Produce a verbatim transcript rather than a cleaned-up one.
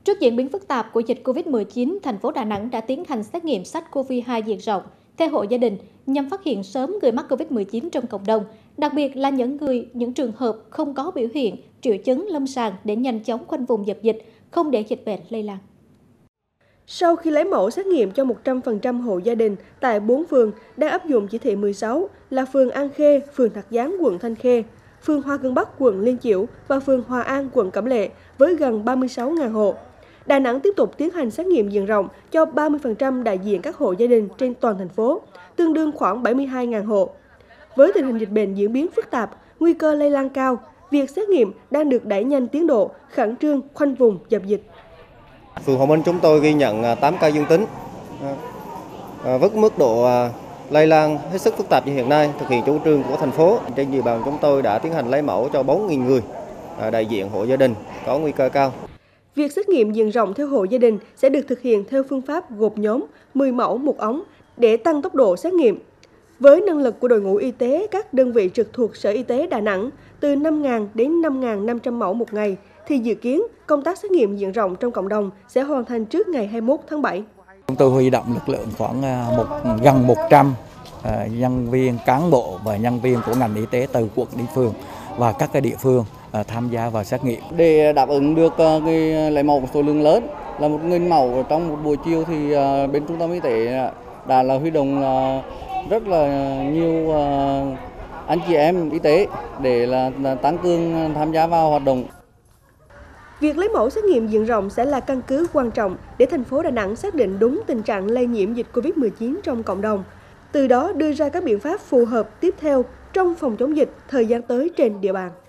Trước diễn biến phức tạp của dịch Covid mười chín, thành phố Đà Nẵng đã tiến hành xét nghiệm SARS-xê o vê hai diện rộng theo hộ gia đình nhằm phát hiện sớm người mắc Covid mười chín trong cộng đồng, đặc biệt là những người, những trường hợp không có biểu hiện, triệu chứng lâm sàng để nhanh chóng khoanh vùng dập dịch, không để dịch bệnh lây lan. Sau khi lấy mẫu xét nghiệm cho một trăm phần trăm hộ gia đình tại bốn phường đang áp dụng chỉ thị mười sáu là phường An Khê, phường Thạc Gián, quận Thanh Khê, phường Hoa Cường Bắc, quận Liên Chiểu và phường Hòa An, quận Cẩm Lệ với gần ba mươi sáu nghìn hộ. Đà Nẵng tiếp tục tiến hành xét nghiệm diện rộng cho ba mươi phần trăm đại diện các hộ gia đình trên toàn thành phố, tương đương khoảng bảy mươi hai nghìn hộ. Với tình hình dịch bệnh diễn biến phức tạp, nguy cơ lây lan cao, việc xét nghiệm đang được đẩy nhanh tiến độ, khẩn trương khoanh vùng dập dịch. Phường Hòa Minh chúng tôi ghi nhận tám ca dương tính. Với mức độ lây lan hết sức phức tạp như hiện nay, thực hiện chủ trương của thành phố, trên địa bàn chúng tôi đã tiến hành lấy mẫu cho bốn nghìn người đại diện hộ gia đình có nguy cơ cao. Việc xét nghiệm diện rộng theo hộ gia đình sẽ được thực hiện theo phương pháp gộp nhóm mười mẫu một ống để tăng tốc độ xét nghiệm. Với năng lực của đội ngũ y tế các đơn vị trực thuộc Sở Y tế Đà Nẵng từ năm nghìn đến năm nghìn năm trăm mẫu một ngày, thì dự kiến công tác xét nghiệm diện rộng trong cộng đồng sẽ hoàn thành trước ngày hai mươi mốt tháng bảy. Chúng tôi huy động lực lượng khoảng một, gần một trăm uh, nhân viên, cán bộ và nhân viên của ngành y tế từ quận đến phường và các cái địa phương uh, tham gia vào xét nghiệm. Để đáp ứng được uh, cái lấy mẫu số lượng lớn là một nghìn mẫu trong một buổi chiều thì uh, bên trung tâm y tế đã là huy động uh, rất là nhiều uh, anh chị em y tế để là, là tăng cường tham gia vào hoạt động. Việc lấy mẫu xét nghiệm diện rộng sẽ là căn cứ quan trọng để thành phố Đà Nẵng xác định đúng tình trạng lây nhiễm dịch Covid mười chín trong cộng đồng, từ đó đưa ra các biện pháp phù hợp tiếp theo trong phòng chống dịch thời gian tới trên địa bàn.